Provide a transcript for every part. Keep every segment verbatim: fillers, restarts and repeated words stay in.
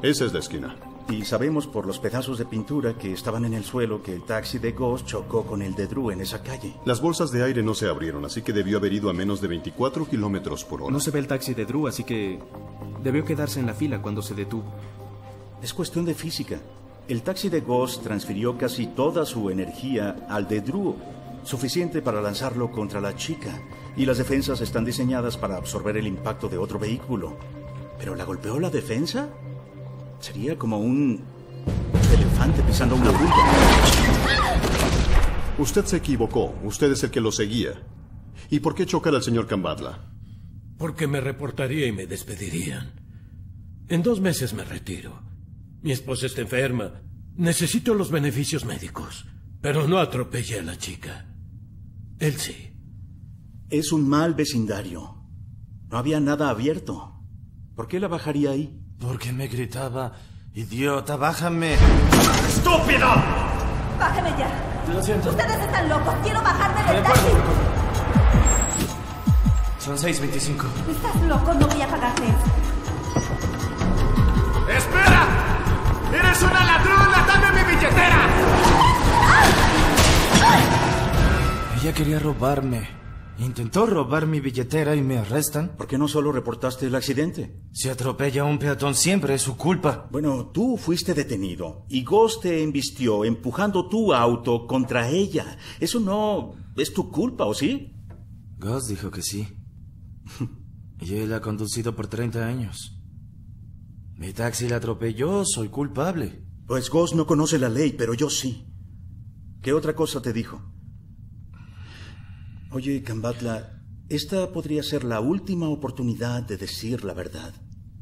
Esa es la esquina. Y sabemos por los pedazos de pintura que estaban en el suelo que el taxi de Ghost chocó con el de Drew en esa calle. Las bolsas de aire no se abrieron, así que debió haber ido a menos de veinticuatro kilómetros por hora. No se ve el taxi de Drew, así que debió quedarse en la fila cuando se detuvo. Es cuestión de física. El taxi de Ghost transfirió casi toda su energía al de Drew, suficiente para lanzarlo contra la chica. Y las defensas están diseñadas para absorber el impacto de otro vehículo. ¿Pero la golpeó la defensa? Sería como un elefante pisando una punta. Usted se equivocó. Usted es el que lo seguía. ¿Y por qué chocar al señor Kambadla? Porque me reportaría y me despedirían. En dos meses me retiro. Mi esposa está enferma. Necesito los beneficios médicos. Pero no atropellé a la chica. Él sí. Es un mal vecindario. No había nada abierto. ¿Por qué la bajaría ahí? Porque me gritaba, idiota, bájame. ¡Estúpido! ¡Bájame ya! Lo siento. Ustedes están locos. Quiero bajarme del De taxi. acuerdo. Son seis veinticinco. ¿Estás loco? No voy a pagarte eso. ¡Espera! ¡Eres una ladrona! ¡Dame mi billetera! Ella quería robarme. Intentó robar mi billetera y me arrestan. ¿Por qué no solo reportaste el accidente? Si atropella a un peatón siempre es su culpa. Bueno, tú fuiste detenido y Ghost te embistió empujando tu auto contra ella. Eso no es tu culpa, ¿o sí? Ghost dijo que sí. Y él ha conducido por treinta años. Mi taxi la atropelló, soy culpable. Pues Ghost no conoce la ley, pero yo sí. ¿Qué otra cosa te dijo? Oye, Kambadla, esta podría ser la última oportunidad de decir la verdad.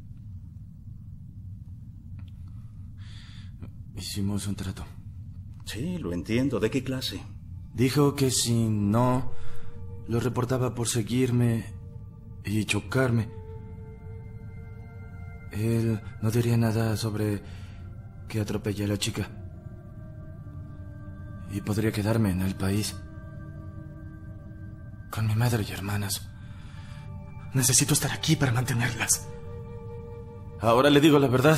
Hicimos un trato. Sí, lo entiendo. ¿De qué clase? Dijo que si no, lo reportaba por seguirme y chocarme. Él no diría nada sobre que atropellé a la chica. Y podría quedarme en el país. Con mi madre y hermanas. Necesito estar aquí para mantenerlas. Ahora le digo la verdad.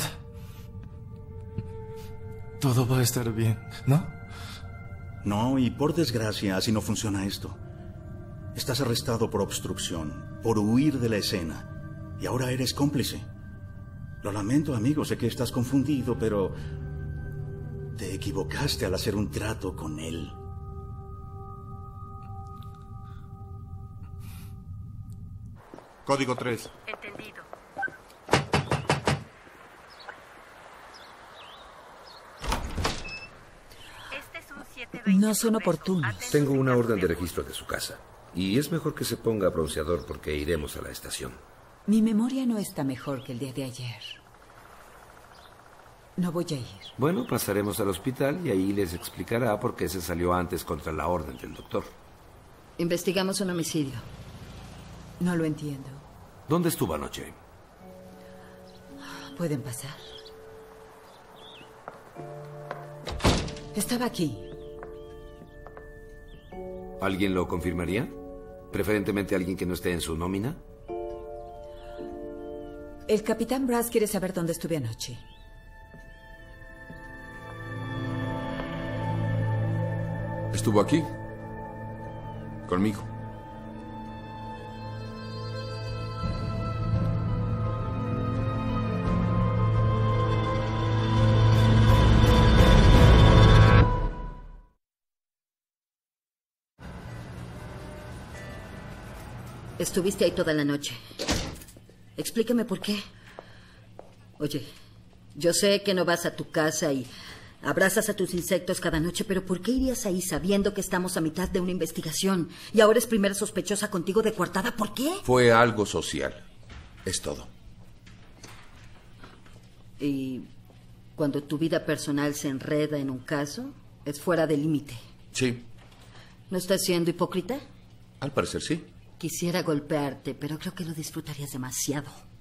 Todo va a estar bien, ¿no? No, y por desgracia así no funciona esto. Estás arrestado por obstrucción, por huir de la escena. Y ahora eres cómplice. Lo lamento, amigo, sé que estás confundido, pero te equivocaste al hacer un trato con él. Código tres. Entendido. Este es un siete veinte. No son oportunos. Tengo una orden de registro de su casa. Y es mejor que se ponga bronceador porque iremos a la estación. Mi memoria no está mejor que el día de ayer. No voy a ir. Bueno, pasaremos al hospital y ahí les explicará por qué se salió antes contra la orden del doctor. Investigamos un homicidio. No lo entiendo. ¿Dónde estuvo anoche? Pueden pasar. Estaba aquí. ¿Alguien lo confirmaría? ¿Preferentemente alguien que no esté en su nómina? El capitán Brass quiere saber dónde estuve anoche. Estuvo aquí. Conmigo. Estuviste ahí toda la noche. Explícame por qué. Oye, yo sé que no vas a tu casa y abrazas a tus insectos cada noche, pero ¿por qué irías ahí sabiendo que estamos a mitad de una investigación y ahora es primera sospechosa contigo de coartada? ¿Por qué? Fue algo social. Es todo. Y cuando tu vida personal se enreda en un caso, es fuera de límite. Sí. ¿No estás siendo hipócrita? Al parecer sí. Quisiera golpearte, pero creo que lo disfrutarías demasiado.